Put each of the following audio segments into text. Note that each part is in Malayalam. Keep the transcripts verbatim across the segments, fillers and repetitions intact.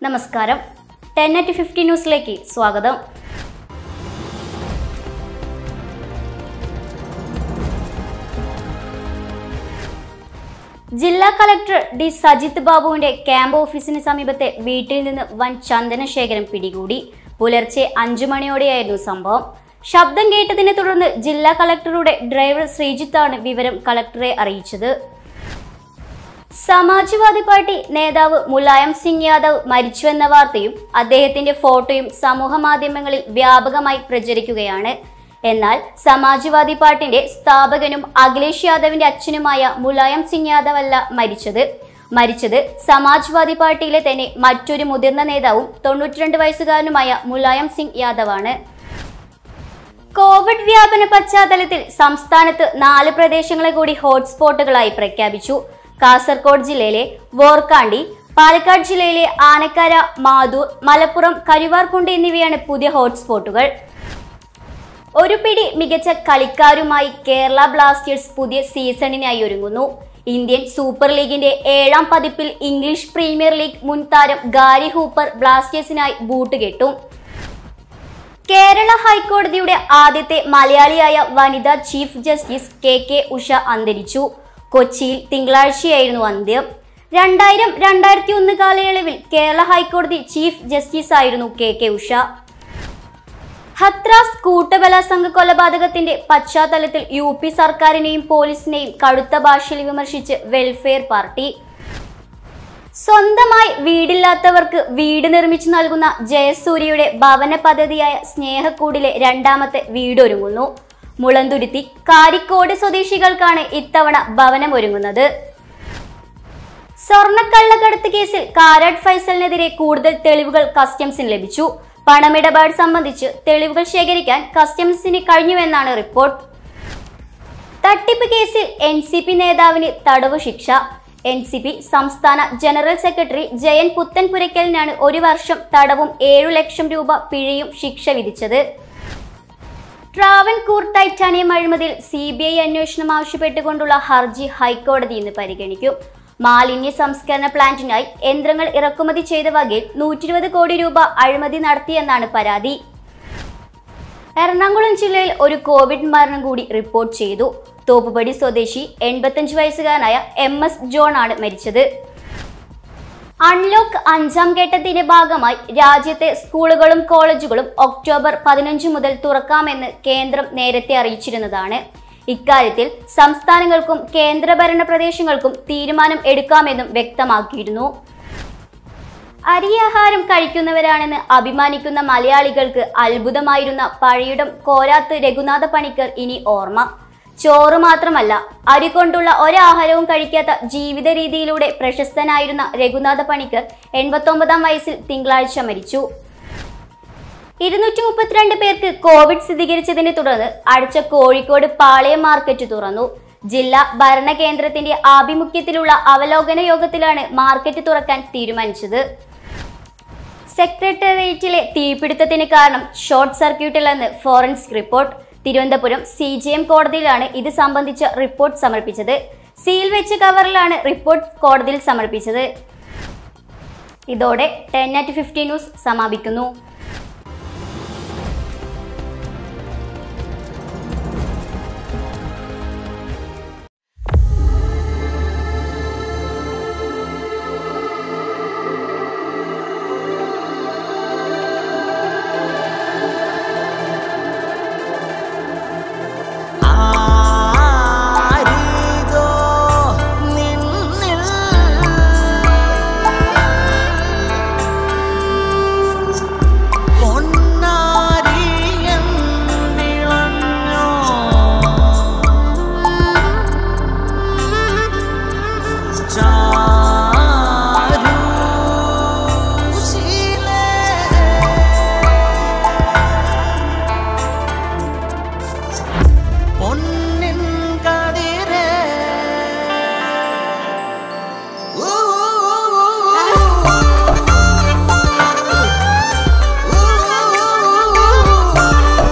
നമസ്കാരം. ടെൻ അറ്റ് ഫിഫ്റ്റി ന്യൂസിലേക്ക് സ്വാഗതം. ജില്ലാ കളക്ടർ ഡി സജിത് ബാബുവിന്റെ ക്യാമ്പ് ഓഫീസിന് സമീപത്തെ വീട്ടിൽ നിന്ന് വൻ ചന്ദനശേഖരം പിടികൂടി. പുലർച്ചെ അഞ്ചു മണിയോടെയായിരുന്നു സംഭവം. ശബ്ദം കേട്ടതിനെ തുടർന്ന് ജില്ലാ കളക്ടറുടെ ഡ്രൈവർ ശ്രീജിത്താണ് വിവരം കളക്ടറെ അറിയിച്ചത്. സമാജ്വാദി പാർട്ടി നേതാവ് മുലായം സിംഗ് യാദവ് മരിച്ചുവെന്ന വാർത്തയും അദ്ദേഹത്തിന്റെ ഫോട്ടോയും സമൂഹ മാധ്യമങ്ങളിൽ വ്യാപകമായി പ്രചരിക്കുകയാണ്. എന്നാൽ സമാജ്വാദി പാർട്ടിന്റെ സ്ഥാപകനും അഖിലേഷ് യാദവിന്റെ അച്ഛനുമായ മുലായം സിംഗ് യാദവ് അല്ല മരിച്ചത്. മരിച്ചത് സമാജ്വാദി പാർട്ടിയിലെ തന്നെ മറ്റൊരു മുതിർന്ന നേതാവും തൊണ്ണൂറ്റിരണ്ട് വയസ്സുകാരനുമായ മുലായം സിംഗ് യാദവാണ്. കോവിഡ് വ്യാപന പശ്ചാത്തലത്തിൽ സംസ്ഥാനത്ത് നാല് പ്രദേശങ്ങളെ കൂടി ഹോട്ട്സ്പോട്ടുകളായി പ്രഖ്യാപിച്ചു. കാസർഗോഡ് ജില്ലയിലെ വോർക്കാണ്ടി, പാലക്കാട് ജില്ലയിലെ ആനക്കര, മാതൂർ, മലപ്പുറം, കരുവാർകുണ്ട് എന്നിവയാണ് പുതിയ ഹോട്ട്സ്പോട്ടുകൾ. ഒരു പിടി മികച്ച കളിക്കാരുമായി കേരള ബ്ലാസ്റ്റേഴ്സ് പുതിയ സീസണിനായി ഒരുങ്ങുന്നു. ഇന്ത്യൻ സൂപ്പർ ലീഗിന്റെ ഏഴാം പതിപ്പിൽ ഇംഗ്ലീഷ് പ്രീമിയർ ലീഗ് മുൻ താരം ഗാരി ഹൂപ്പർ ബ്ലാസ്റ്റേഴ്സിനായി ബൂട്ട് കെട്ടും. കേരള ഹൈക്കോടതിയുടെ ആദ്യത്തെ മലയാളിയായ വനിതാ chief justice K K Usha അന്തരിച്ചു. കൊച്ചിയിൽ തിങ്കളാഴ്ചയായിരുന്നു അന്ത്യം. രണ്ടായിരം രണ്ടായിരത്തി ഒന്ന് കാലയളവിൽ കേരള ഹൈക്കോടതി ചീഫ് ജസ്റ്റിസ് ആയിരുന്നു കെ കെ ഉഷ. ഹത്രാസ് കൂട്ടബലാത്സംഗ കൊലപാതകത്തിന്റെ പശ്ചാത്തലത്തിൽ യു പി സർക്കാരിനെയും പോലീസിനെയും കടുത്ത ഭാഷയിൽ വിമർശിച്ച് വെൽഫെയർ പാർട്ടി. സ്വന്തമായി വീടില്ലാത്തവർക്ക് വീട് നിർമ്മിച്ചു നൽകുന്ന ജയസൂര്യയുടെ ഭവന പദ്ധതിയായ സ്നേഹക്കൂടിലെ രണ്ടാമത്തെ വീടൊരുങ്ങുന്നു. മുളന്തുരുത്തി കാരിക്കോട് സ്വദേശികൾക്കാണ് ഇത്തവണ ഭവനമൊരുങ്ങുന്നത്. സ്വർണ്ണക്കള്ളക്കടത്ത് കേസിൽ കാരാട്ട് ഫൈസലിനെതിരെ കൂടുതൽ തെളിവുകൾ കസ്റ്റംസിന് ലഭിച്ചു. പണമിടപാട് സംബന്ധിച്ച് തെളിവുകൾ ശേഖരിക്കാൻ കസ്റ്റംസിന് കഴിഞ്ഞുവെന്നാണ് റിപ്പോർട്ട്. തട്ടിപ്പ് കേസിൽ എൻ സി പി നേതാവിന് തടവു ശിക്ഷ. എൻ സി പി സംസ്ഥാന ജനറൽ സെക്രട്ടറി ജയൻ പുത്തൻപുരയ്ക്കലിനാണ് ഒരു വർഷം തടവും ഏഴു ലക്ഷം രൂപ പിഴയും ശിക്ഷ വിധിച്ചത്. ട്രാവൻകൂർ ടൈറ്റാനിയം അഴിമതിയിൽ സി ബി ഐ അന്വേഷണം ആവശ്യപ്പെട്ടുകൊണ്ടുള്ള ഹർജി ഹൈക്കോടതി ഇന്ന് പരിഗണിക്കും. മാലിന്യ സംസ്കരണ പ്ലാന്റിനായി യന്ത്രങ്ങൾ ഇറക്കുമതി ചെയ്ത വകയിൽ നൂറ്റി ഇരുപത് കോടി രൂപ അഴിമതി നടത്തിയെന്നാണ് പരാതി. എറണാകുളം ജില്ലയിൽ ഒരു കോവിഡ് മരണം കൂടി റിപ്പോർട്ട് ചെയ്തു. തോപ്പുപടി സ്വദേശി എൺപത്തഞ്ച് വയസ്സുകാരനായ എം എസ് ജോൺ ആണ് മരിച്ചത്. അൺലോക്ക് അഞ്ചാം ഘട്ടത്തിന്റെ ഭാഗമായി രാജ്യത്തെ സ്കൂളുകളും കോളേജുകളും ഒക്ടോബർ പതിനഞ്ച് മുതൽ തുറക്കാമെന്ന് കേന്ദ്രം നേരത്തെ അറിയിച്ചിരുന്നതാണ്. ഇക്കാര്യത്തിൽ സംസ്ഥാനങ്ങൾക്കും കേന്ദ്രഭരണ പ്രദേശങ്ങൾക്കും തീരുമാനം എടുക്കാമെന്നും വ്യക്തമാക്കിയിരുന്നു. അരിയാഹാരം കഴിക്കുന്നവരാണെന്ന് അഭിമാനിക്കുന്ന മലയാളികൾക്ക് അത്ഭുതമായിരുന്ന പഴയിടം കോരാത്ത് രഘുനാഥ പണിക്കർ ഇനി ഓർമ്മ. ചോറ് മാത്രമല്ല, അരി കൊണ്ടുള്ള ഒരാഹാരവും കഴിക്കാത്ത ജീവിത രീതിയിലൂടെ പ്രശസ്തനായിരുന്ന രഘുനാഥ പണിക്കർ എൺപത്തൊമ്പതാം വയസ്സിൽ തിങ്കളാഴ്ച മരിച്ചു. ഇരുന്നൂറ്റി മുപ്പത്തിരണ്ട് പേർക്ക് കോവിഡ് സ്ഥിരീകരിച്ചതിനെ തുടർന്ന് അടച്ച കോഴിക്കോട് പാളയം മാർക്കറ്റ് തുറന്നു. ജില്ലാ ഭരണകേന്ദ്രത്തിന്റെ ആഭിമുഖ്യത്തിലുള്ള അവലോകന യോഗത്തിലാണ് മാർക്കറ്റ് തുറക്കാൻ തീരുമാനിച്ചത്. സെക്രട്ടേറിയറ്റിലെ തീപിടുത്തത്തിന് കാരണം ഷോർട്ട് സർക്യൂട്ടിലെന്ന് forensic report. Thiruvananthapuram C G M കോടതിയിലാണ് ഇത് സംബന്ധിച്ച റിപ്പോർട്ട് സമർപ്പിച്ചത്. സീൽ വെച്ച കവറിലാണ് റിപ്പോർട്ട് കോടതിയിൽ സമർപ്പിച്ചത്. ഇതോടെ ടെൻ അറ്റ് ഫിഫ്റ്റി ന്യൂസ് സമാപിക്കുന്നു.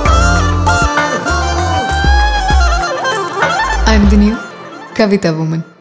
I'm the new Kavita woman.